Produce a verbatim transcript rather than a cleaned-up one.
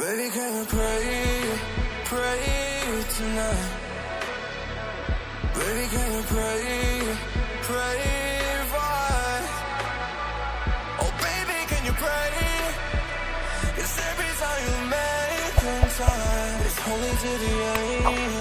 Baby, can you pray, pray tonight? Baby, can you pray, pray for us? Oh, baby, can you pray? 'Cause every time you make them time, it's only to the end.